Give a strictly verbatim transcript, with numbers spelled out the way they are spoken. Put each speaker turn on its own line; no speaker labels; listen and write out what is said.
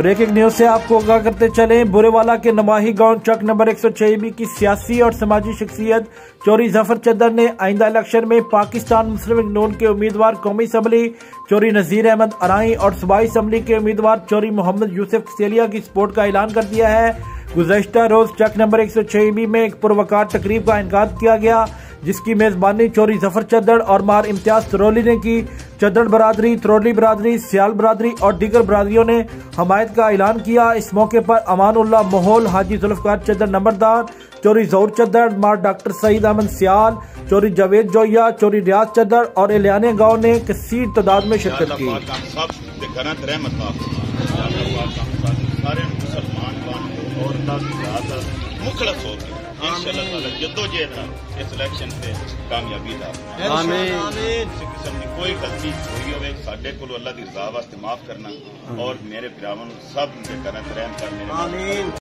Breaking news سے آپ کو آگاہ کرتے چلیں، برے والا کے نواحی گاؤں چک نمبر ایک سو چھ بی کی سیاسی اور سماجی شخصیت چوری ظفر چدر نے آئندہ الیکشن میں پاکستان مسلم لیگ نون کے امیدوار قومی اسمبلی چوری نذیر احمد ارائیں اور صوبائی اسمبلی کے امیدوار چوری محمد یوسف کسیلیا کی سپورٹ کا اعلان کر دیا ہے۔ گزشتہ روز چک نمبر ایک سو چھ بی میں ایک پروقار تقریب کا انعقاد کیا گیا، جس کی میزبانی چوری ظفر چدر اور مار امتیاز ترولی نے کی۔ چدر برادری، ترولی برادری، سیال برادری اور دیگر برادریوں نے حمایت کا اعلان کیا۔ اس موقع پر امان اللہ ماحول، حاجی ذوالفقار چدر نمبردار، چوری ظہور چدر، مار ڈاکٹر سعید احمد سیال، چوری جاوید جویا، چوری ریاض چدر اور الیانے گاؤں نے کثیر تعداد میں شرکت کی۔
مخلص ہو کے انشاءاللہ تعالی جدوجہد اس الیکشن سے کامیابی دا
آمین۔
کسی قسم کی کوئی غلطی ہوئی ہوئے ساڈے کولو اللہ دی رضا واسطے معاف کرنا اور میرے بھراواں نوں سب دے کرن رحم کر میرے